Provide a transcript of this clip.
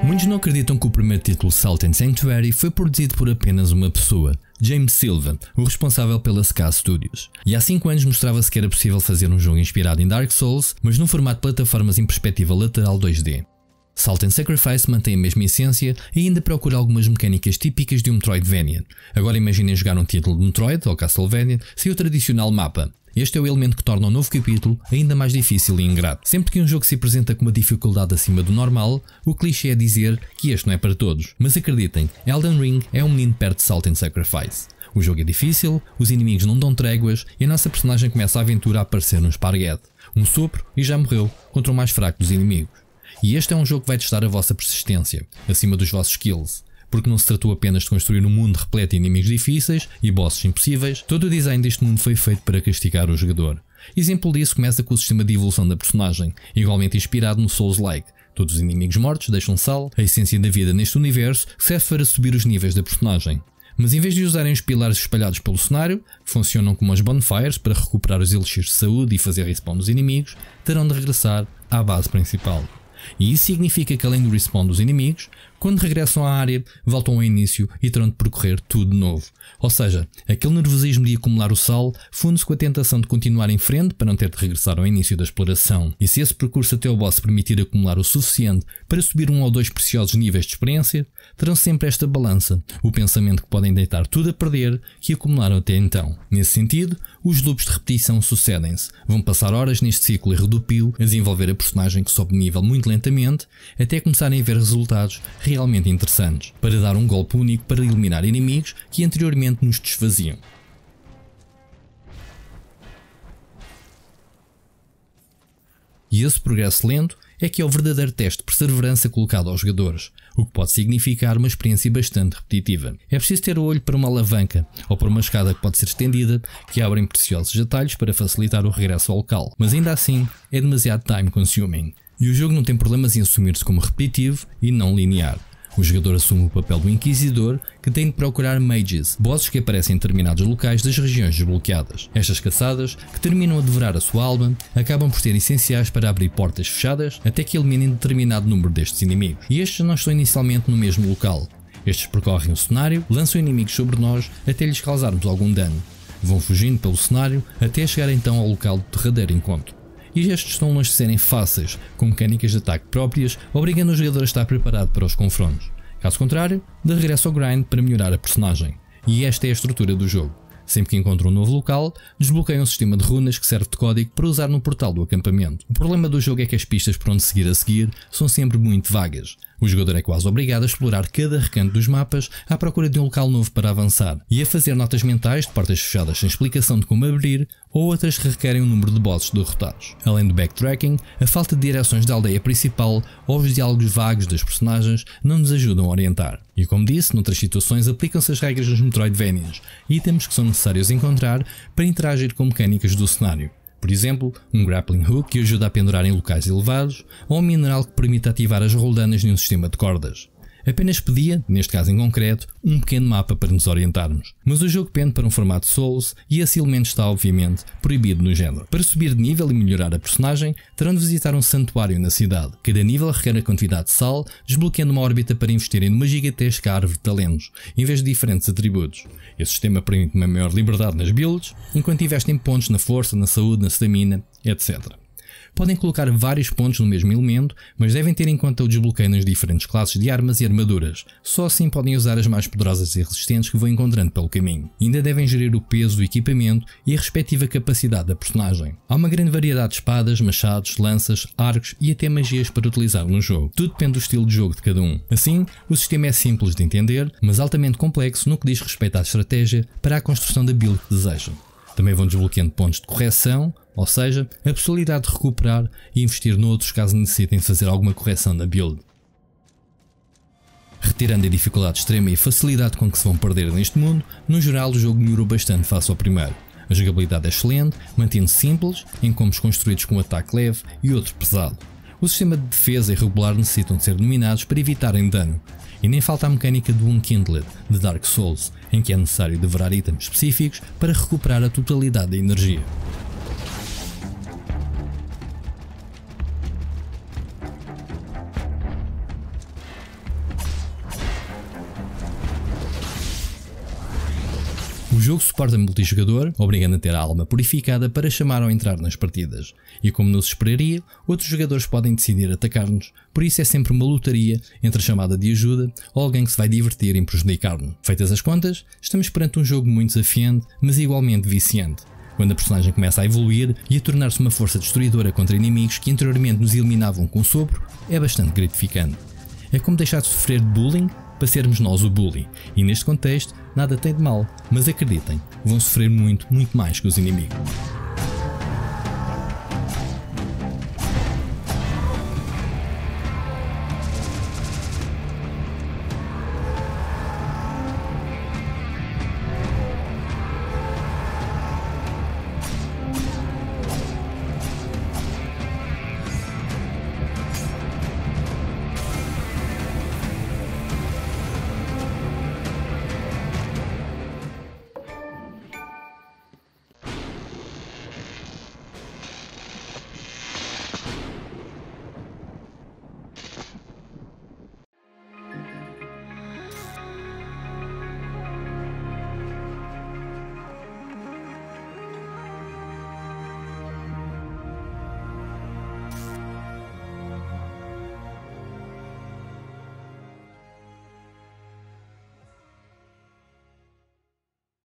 Muitos não acreditam que o primeiro título, Salt and Sanctuary, foi produzido por apenas uma pessoa, James Silva, o responsável pela SK Studios. E há 5 anos mostrava-se que era possível fazer um jogo inspirado em Dark Souls, mas num formato de plataformas em perspectiva lateral 2D. Salt and Sacrifice mantém a mesma essência e ainda procura algumas mecânicas típicas de um Metroidvania. Agora imaginem jogar um título de Metroid ou Castlevania sem o tradicional mapa. Este é o elemento que torna o novo capítulo ainda mais difícil e ingrato. Sempre que um jogo se apresenta com uma dificuldade acima do normal, o clichê é dizer que este não é para todos. Mas acreditem, Elden Ring é um menino perto de Salt and Sacrifice. O jogo é difícil, os inimigos não dão tréguas e a nossa personagem começa a aventura a aparecer num esparguete. Um sopro e já morreu contra o mais fraco dos inimigos. E este é um jogo que vai testar a vossa persistência, acima dos vossos skills. Porque não se tratou apenas de construir um mundo repleto de inimigos difíceis e bosses impossíveis, todo o design deste mundo foi feito para castigar o jogador. Exemplo disso começa com o sistema de evolução da personagem, igualmente inspirado no Souls-like. Todos os inimigos mortos deixam sal, a essência da vida neste universo, que serve para subir os níveis da personagem. Mas em vez de usarem os pilares espalhados pelo cenário, que funcionam como as bonfires para recuperar os elixires de saúde e fazer respawn dos inimigos, terão de regressar à base principal. E isso significa que além do respawn dos inimigos, quando regressam à área, voltam ao início e terão de percorrer tudo de novo. Ou seja, aquele nervosismo de acumular o sal funde-se com a tentação de continuar em frente para não ter de regressar ao início da exploração. E se esse percurso até o boss permitir acumular o suficiente para subir 1 ou 2 preciosos níveis de experiência, terão sempre esta balança, o pensamento que podem deitar tudo a perder que acumularam até então. Nesse sentido, os loops de repetição sucedem-se. Vão passar horas neste ciclo irredutível a desenvolver a personagem que sobe de nível muito lentamente, até começarem a ver resultados realmente interessantes, para dar um golpe único para eliminar inimigos que anteriormente nos desfaziam. E esse progresso lento é que é o verdadeiro teste de perseverança colocado aos jogadores, o que pode significar uma experiência bastante repetitiva. É preciso ter o olho para uma alavanca ou para uma escada que pode ser estendida, que abrem preciosos atalhos para facilitar o regresso ao local, mas ainda assim é demasiado time consuming. E o jogo não tem problemas em assumir-se como repetitivo e não linear. O jogador assume o papel do Inquisidor, que tem de procurar mages, bosses que aparecem em determinados locais das regiões desbloqueadas. Estas caçadas, que terminam a devorar a sua alma, acabam por ser essenciais para abrir portas fechadas até que eliminem determinado número destes inimigos. E estes não estão inicialmente no mesmo local. Estes percorrem o cenário, lançam inimigos sobre nós até lhes causarmos algum dano. Vão fugindo pelo cenário até chegar então ao local do derradeiro encontro. E estes estão longe de serem fáceis, com mecânicas de ataque próprias, obrigando o jogador a estar preparado para os confrontos. Caso contrário, de regresso ao grind para melhorar a personagem. E esta é a estrutura do jogo. Sempre que encontram um novo local, desbloqueiam um sistema de runas que serve de código para usar no portal do acampamento. O problema do jogo é que as pistas por onde seguir a seguir são sempre muito vagas. O jogador é quase obrigado a explorar cada recanto dos mapas à procura de um local novo para avançar e a fazer notas mentais de portas fechadas sem explicação de como abrir ou outras que requerem um número de bosses derrotados. Além do backtracking, a falta de direções da aldeia principal ou os diálogos vagos das personagens não nos ajudam a orientar. E como disse, noutras situações aplicam-se as regras dos Metroidvanias, itens que são necessários encontrar para interagir com mecânicas do cenário. Por exemplo, um grappling hook que ajuda a pendurar em locais elevados ou um mineral que permite ativar as roldanas de um sistema de cordas. Apenas pedia, neste caso em concreto, um pequeno mapa para nos orientarmos. Mas o jogo pende para um formato Souls e esse elemento está obviamente proibido no género. Para subir de nível e melhorar a personagem, terão de visitar um santuário na cidade. Cada nível requer a quantidade de sal, desbloqueando uma órbita para investirem numa gigantesca árvore de talentos, em vez de diferentes atributos. Esse sistema permite uma maior liberdade nas builds, enquanto investem pontos na força, na saúde, na stamina, etc. Podem colocar vários pontos no mesmo elemento, mas devem ter em conta o desbloqueio nas diferentes classes de armas e armaduras. Só assim podem usar as mais poderosas e resistentes que vão encontrando pelo caminho. Ainda devem gerir o peso do equipamento e a respectiva capacidade da personagem. Há uma grande variedade de espadas, machados, lanças, arcos e até magias para utilizar no jogo. Tudo depende do estilo de jogo de cada um. Assim, o sistema é simples de entender, mas altamente complexo no que diz respeito à estratégia para a construção da build que desejam. Também vão desbloqueando pontos de correção, ou seja, a possibilidade de recuperar e investir noutros caso necessitem fazer alguma correção na build. Retirando a dificuldade extrema e a facilidade com que se vão perder neste mundo, no geral o jogo melhorou bastante face ao primeiro. A jogabilidade é excelente, mantendo-se simples, em combos construídos com um ataque leve e outro pesado. O sistema de defesa e regular necessitam de ser dominados para evitarem dano. E nem falta a mecânica do Unkindled de Dark Souls, em que é necessário devorar itens específicos para recuperar a totalidade da energia. jogo suporta multijogador, obrigando a ter a alma purificada para chamar ou entrar nas partidas. E como não se esperaria, outros jogadores podem decidir atacar-nos, por isso é sempre uma lutaria entre a chamada de ajuda ou alguém que se vai divertir em prejudicar-nos. Feitas as contas, estamos perante um jogo muito desafiante, mas igualmente viciante. Quando a personagem começa a evoluir e a tornar-se uma força destruidora contra inimigos que anteriormente nos eliminavam com sopro, é bastante gratificante. É como deixar de sofrer de bullying para sermos nós o bully, e neste contexto nada tem de mal, mas acreditem, vão sofrer muito mais que os inimigos.